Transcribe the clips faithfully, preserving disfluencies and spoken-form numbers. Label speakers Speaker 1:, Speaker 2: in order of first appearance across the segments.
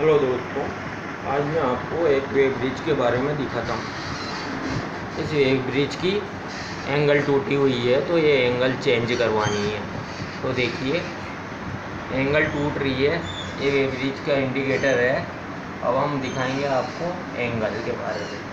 Speaker 1: Hello दोस्तों, आज मैं आपको एक वेब ब्रिज के बारे में दिखाता हूँ। इस वेब ब्रिज की एंगल टूटी हुई है, तो ये एंगल चेंज करवानी है। तो देखिए, एंगल टूट रही है। ये वेब ब्रिज का इंडिकेटर है। अब हम दिखाएंगे आपको एंगल के बारे में।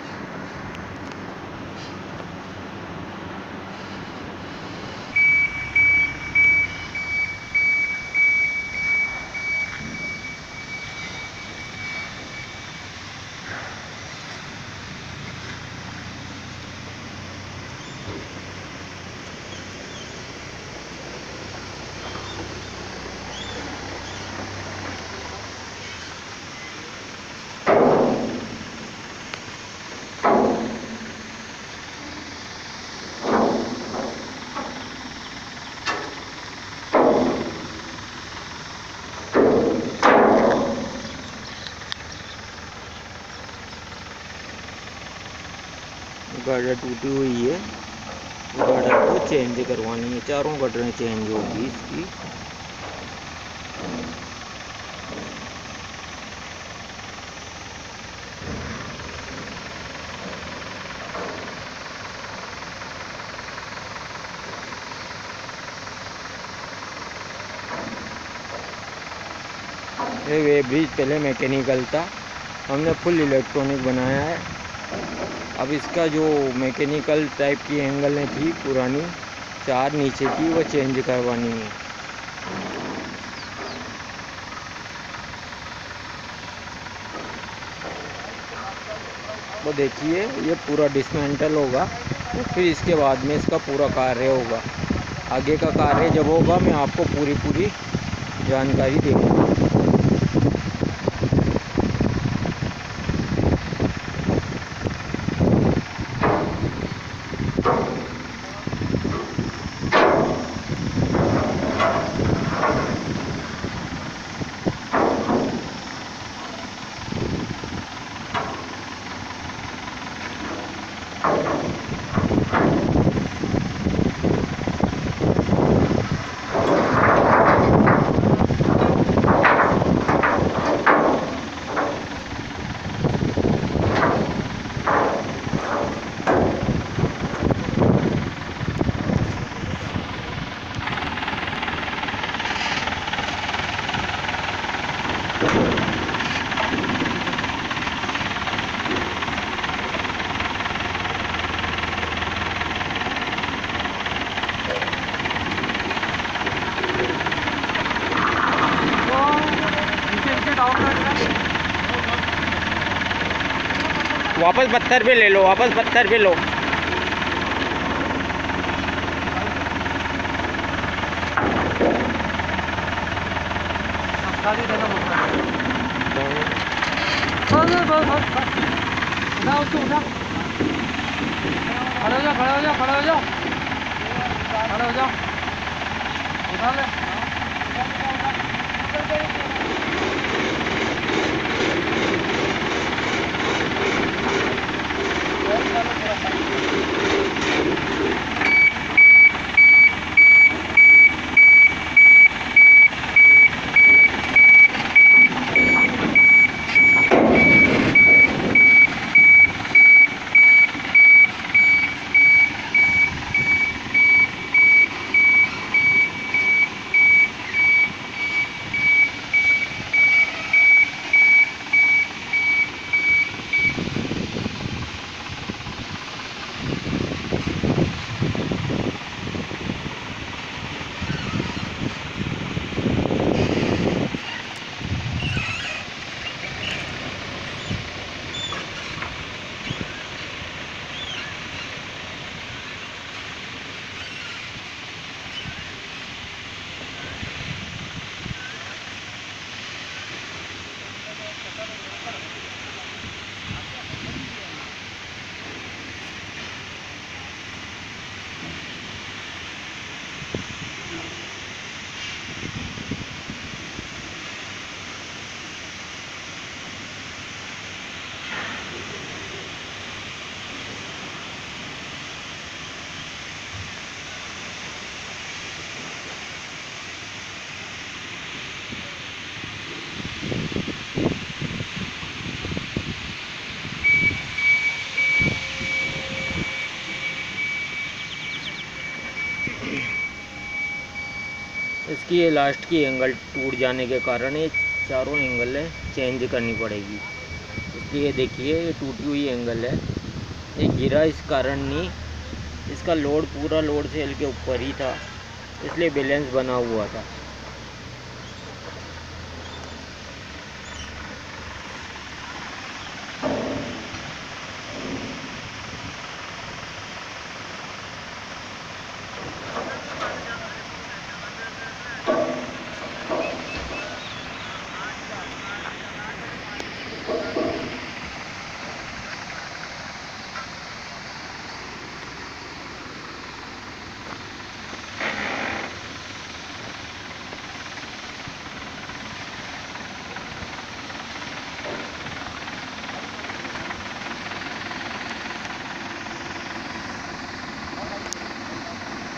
Speaker 1: गार्डर टूटी हुई है, गार्डर को चेंज करवानी है। चारों गार्डरें चेंज होगी इसकी। ये वेब ब्रिज पहले मैकेनिकल था, हमने फुल इलेक्ट्रॉनिक बनाया है। अब इसका जो मैकेनिकल टाइप की एंगलें थी पुरानी चार नीचे की, वो चेंज करवानी है। वो देखिए, ये पूरा डिसमेंटल होगा, तो फिर इसके बाद में इसका पूरा कार्य होगा। आगे का कार्य जब होगा मैं आपको पूरी पूरी जानकारी दूँगा। वापस पत्थर पे ले लो, वापस पत्थर पे लो।
Speaker 2: खड़े हो जाओ, खड़े हो जाओ, खड़े हो जाओ, खड़े हो जाओ, उठा ले।
Speaker 1: इसकी ये लास्ट की एंगल टूट जाने के कारण ये चारों एंगल है चेंज करनी पड़ेगी। इसलिए देखिए ये टूटी हुई एंगल है, ये गिरा इस कारण नहीं, इसका लोड पूरा लोड सेल के ऊपर ही था, इसलिए बैलेंस बना हुआ था।